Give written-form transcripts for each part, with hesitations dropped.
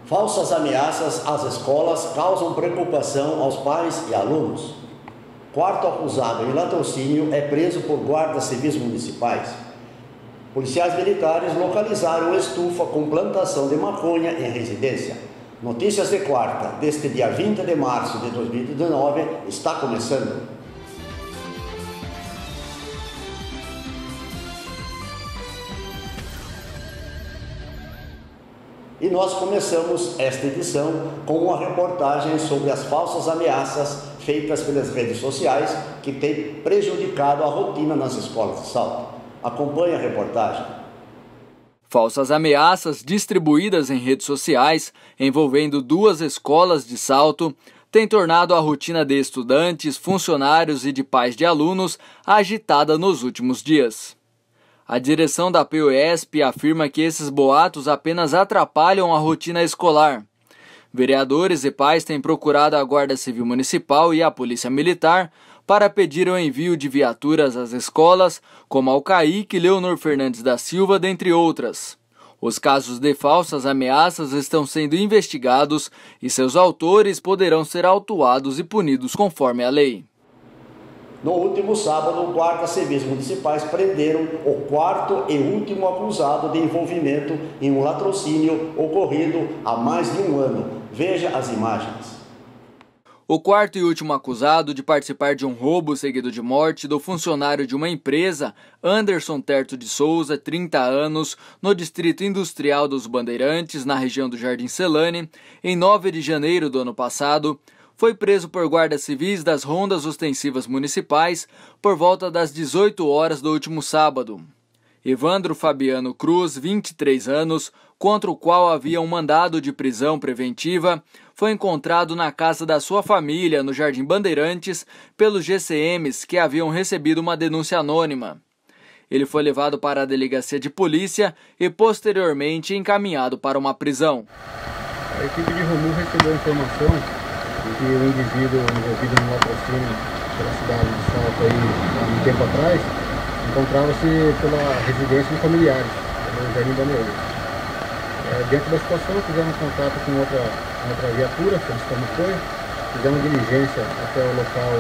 Falsas ameaças às escolas causam preocupação aos pais e alunos. Quarto acusado em latrocínio é preso por guardas civis municipais. Policiais militares localizaram estufa com plantação de maconha em residência. Notícias de quarta, deste dia 20 de março de 2019, está começando. E nós começamos esta edição com uma reportagem sobre as falsas ameaças feitas pelas redes sociais que têm prejudicado a rotina nas escolas de Salto. Acompanhe a reportagem. Falsas ameaças distribuídas em redes sociais envolvendo duas escolas de Salto têm tornado a rotina de estudantes, funcionários e de pais de alunos agitada nos últimos dias. A direção da PUESP afirma que esses boatos apenas atrapalham a rotina escolar. Vereadores e pais têm procurado a Guarda Civil Municipal e a Polícia Militar para pedir o envio de viaturas às escolas, como Alcaíque, Leonor Fernandes da Silva, dentre outras. Os casos de falsas ameaças estão sendo investigados e seus autores poderão ser autuados e punidos conforme a lei. No último sábado, guardas civis municipais prenderam o quarto e último acusado de envolvimento em um latrocínio ocorrido há mais de um ano. Veja as imagens. O quarto e último acusado de participar de um roubo seguido de morte do funcionário de uma empresa, Anderson Terto de Souza, 30 anos, no Distrito Industrial dos Bandeirantes, na região do Jardim Celane, em 9 de janeiro do ano passado, foi preso por guardas civis das rondas ostensivas municipais por volta das 18 horas do último sábado. Evandro Fabiano Cruz, 23 anos, contra o qual havia um mandado de prisão preventiva, foi encontrado na casa da sua família, no Jardim Bandeirantes, pelos GCMs que haviam recebido uma denúncia anônima. Ele foi levado para a delegacia de polícia e posteriormente encaminhado para uma prisão. A equipe de Romu recebeu informação de que o indivíduo envolvido no latrocínio pela cidade de Salto há um tempo atrás encontrava-se pela residência de familiares, no Jardim Bandeirantes. Dentro da situação, fizemos contato com outra viatura, solicitamos apoio, fizemos diligência até o local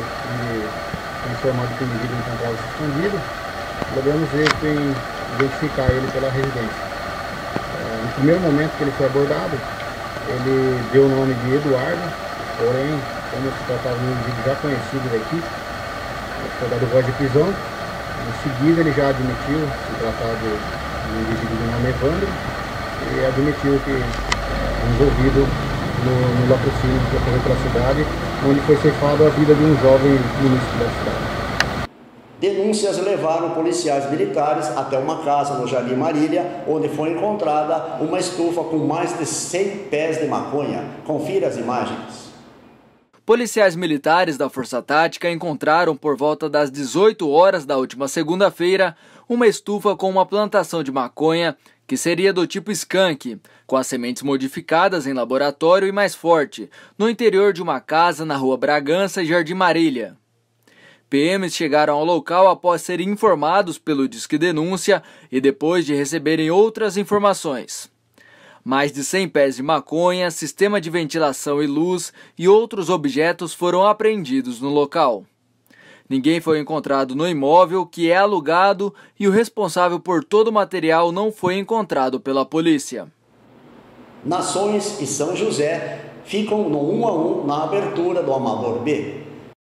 e informado que o indivíduo encontrava-se escondido, podemos identificar ele pela residência. No primeiro momento que ele foi abordado, ele deu o nome de Eduardo, porém, como se tratava de um indivíduo já conhecido da equipe, foi dado voz de prisão. Em seguida, ele já admitiu se tratar de um indivíduo de nome Evandro e admitiu que envolvido no latrocínio que ocorreu pela cidade, onde foi ceifado a vida de um jovem munícipe da cidade. Denúncias levaram policiais militares até uma casa no Jardim Marília, onde foi encontrada uma estufa com mais de 100 pés de maconha. Confira as imagens. Policiais militares da Força Tática encontraram por volta das 18 horas da última segunda-feira uma estufa com uma plantação de maconha que seria do tipo skunk, com as sementes modificadas em laboratório e mais forte, no interior de uma casa na Rua Bragança e Jardim Marília. PMs chegaram ao local após serem informados pelo Disque Denúncia e depois de receberem outras informações. Mais de 100 pés de maconha, sistema de ventilação e luz e outros objetos foram apreendidos no local. Ninguém foi encontrado no imóvel, que é alugado, e o responsável por todo o material não foi encontrado pela polícia. Nações e São José ficam no 1-1 na abertura do Amador B.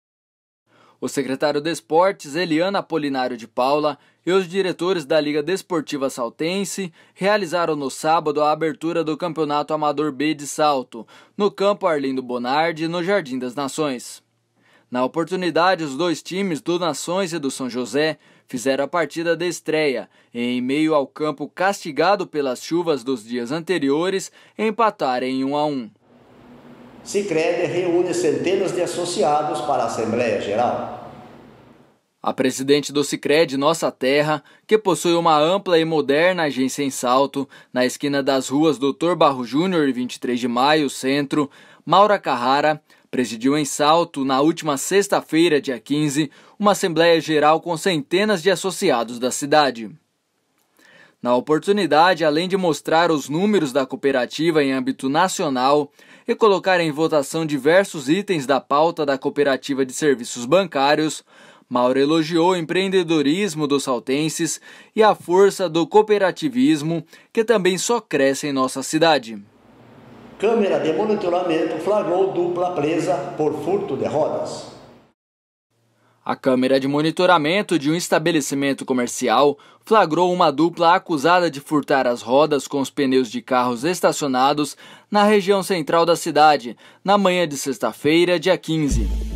O secretário de Esportes, Eliana Apolinário de Paula, e os diretores da Liga Desportiva Saltense realizaram no sábado a abertura do Campeonato Amador B de Salto, no campo Arlindo Bonardi, no Jardim das Nações. Na oportunidade, os dois times do Nações e do São José fizeram a partida de estreia, em meio ao campo castigado pelas chuvas dos dias anteriores, empataram em 1-1. Sicredi reúne centenas de associados para a Assembleia Geral. A presidente do Sicredi Nossa Terra, que possui uma ampla e moderna agência em Salto, na esquina das ruas Dr. Barro Júnior e 23 de Maio, Centro, Maura Carrara, presidiu em Salto, na última sexta-feira, dia 15, uma Assembleia Geral com centenas de associados da cidade. Na oportunidade, além de mostrar os números da cooperativa em âmbito nacional e colocar em votação diversos itens da pauta da Cooperativa de Serviços Bancários, Mauro elogiou o empreendedorismo dos saltenses e a força do cooperativismo, que também só cresce em nossa cidade. Câmera de monitoramento flagrou dupla presa por furto de rodas. A câmera de monitoramento de um estabelecimento comercial flagrou uma dupla acusada de furtar as rodas com os pneus de carros estacionados na região central da cidade, na manhã de sexta-feira, dia 15.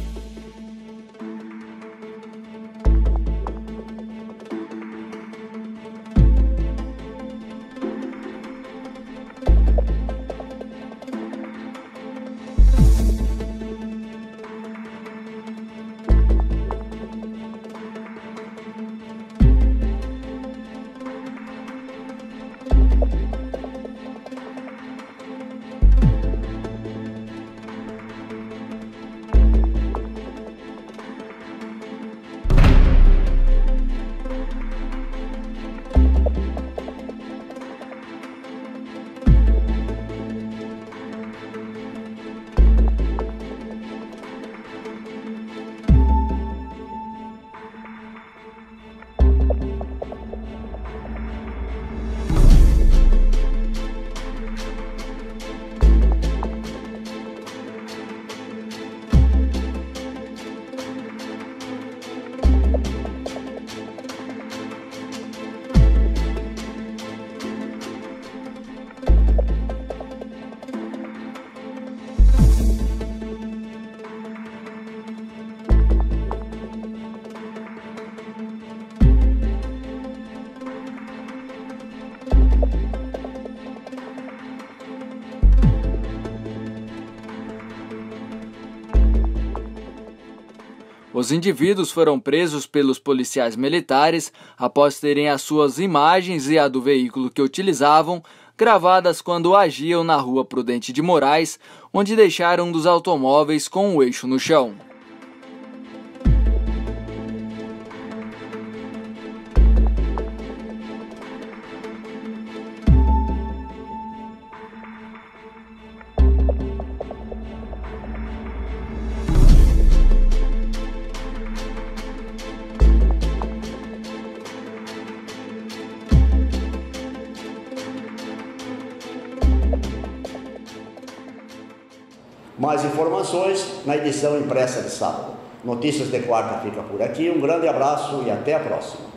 Os indivíduos foram presos pelos policiais militares após terem as suas imagens e a do veículo que utilizavam gravadas quando agiam na rua Prudente de Moraes, onde deixaram um dos automóveis com o eixo no chão. Mais informações na edição impressa de sábado. Notícias de quarta fica por aqui. Um grande abraço e até a próxima.